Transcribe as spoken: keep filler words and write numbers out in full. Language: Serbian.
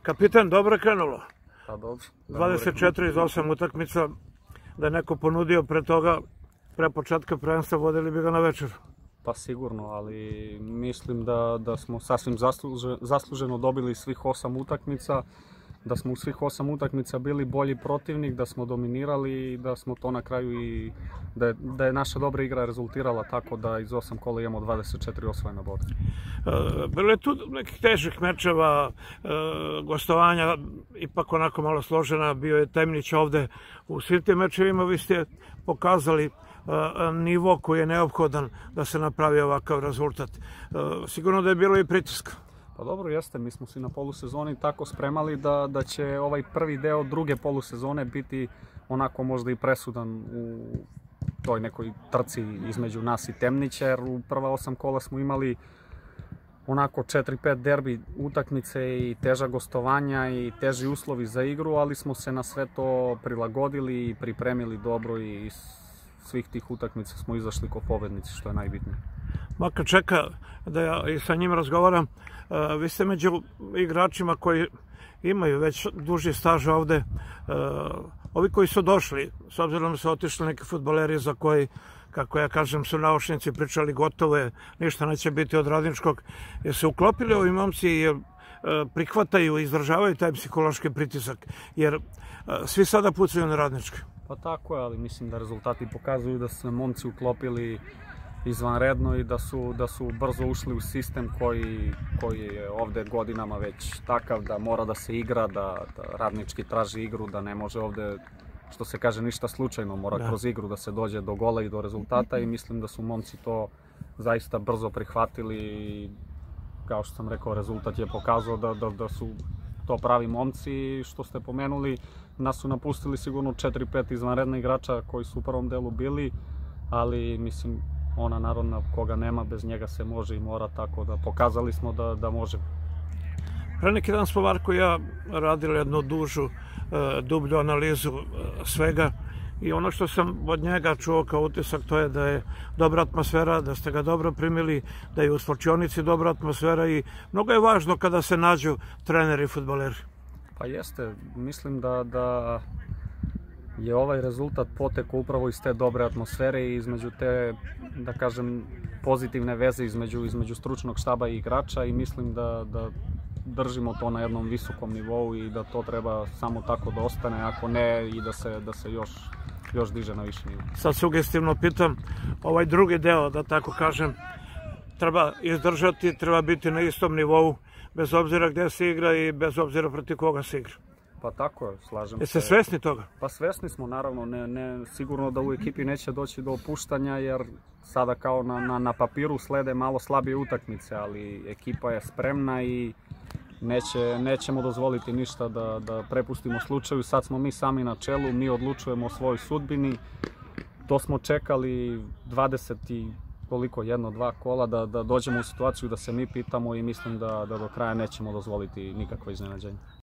Kapitan, dobro je krenulo. Pa dobro. dvadeset četiri iz osam utakmica, da je neko ponudio pre toga, pre početka prvenstva, vodili bi ga na večer. Pa sigurno, ali mislim da, da smo sasvim zasluže, zasluženo dobili svih osam utakmica, da smo u svih osam utakmica bili bolji protivnik, da smo dominirali i da smo to na kraju i da je, da je naša dobra igra rezultirala tako da iz osam kola imamo dvadeset četiri osvojena boda. E, bilo je tu nekih težih mečeva, e, gostovanja, ipak onako malo složena, bio je Temnić ovde. U svim tim mečevima vi ste pokazali e, nivo koji je neophodan da se napravi ovakav rezultat. E, sigurno da je bilo i pritiska. Pa dobro, jeste, mi smo se na polusezoni tako spremali da, da će ovaj prvi deo druge polusezone biti onako možda i presudan u toj nekoj trci između nas i Temnića, jer u prva osam kola smo imali onako četiri pet derbi utakmice i teža gostovanja i teži uslovi za igru, ali smo se na sve to prilagodili i pripremili dobro i iz svih tih utakmica smo izašli kao pobednici, što je najbitnije. Maka čeka da ja i sa njim razgovaram. Vi ste među igračima koji imaju već duži staž ovde. Ovi koji su došli, s obzirom da su otišli neki fudbaleri za koji, kako ja kažem, su naučnici pričali gotovo je, ništa neće biti od Radničkog. Jer se uklopili ovi momci jer prihvataju i izdržavaju taj psihološki pritisak. Jer svi sada pucaju na Radničke. Pa tako je, ali mislim da rezultati pokazuju da su se momci uklopili izvanredno i da su, da su brzo ušli u sistem koji, koji je ovde godinama već takav da mora da se igra, da, da Radnički traži igru, da ne može ovde, što se kaže, ništa slučajno, mora da. Kroz igru da se dođe do gola i do rezultata i mislim da su momci to zaista brzo prihvatili i kao što sam rekao, rezultat je pokazao da, da, da su to pravi momci i što ste pomenuli, nas su napustili sigurno četiri pet izvanredna igrača koji su u prvom delu bili, ali mislim ona narodna koga nema, bez njega se može i mora, tako da pokazali smo da, da može. Pre neki dan smo Marko i ja radili jednu dužu, dublju analizu svega i ono što sam od njega čuo kao utisak to je da je dobra atmosfera, da ste ga dobro primili, da je u sporčionici dobra atmosfera i mnogo je važno kada se nađu treneri i fudbaleri. Pa jeste, mislim da, da je ovaj rezultat potekao upravo iz te dobre atmosfere i između te, da kažem, pozitivne veze između, između stručnog štaba i igrača i mislim da, da držimo to na jednom visokom nivou i da to treba samo tako da ostane, ako ne i da se, da se još, još diže na više nivo. Sad sugestivno pitam, ovaj drugi deo, da tako kažem, treba izdržati, treba biti na istom nivou, bez obzira gde se igra i bez obzira protiv koga se igra. Pa tako je, slažem se. Jeste svesni toga? Pa svesni smo, naravno, ne, ne, sigurno da u ekipi neće doći do opuštanja, jer sada kao na, na, na papiru slede malo slabije utakmice, ali ekipa je spremna i neće, nećemo dozvoliti ništa da, da prepustimo slučaju. Sad smo mi sami na čelu, mi odlučujemo o svojoj sudbini. To smo čekali dvadeset i koliko, jedno, dva kola da, da dođemo u situaciju da se mi pitamo i mislim da, da do kraja nećemo dozvoliti nikakvo iznenađenje.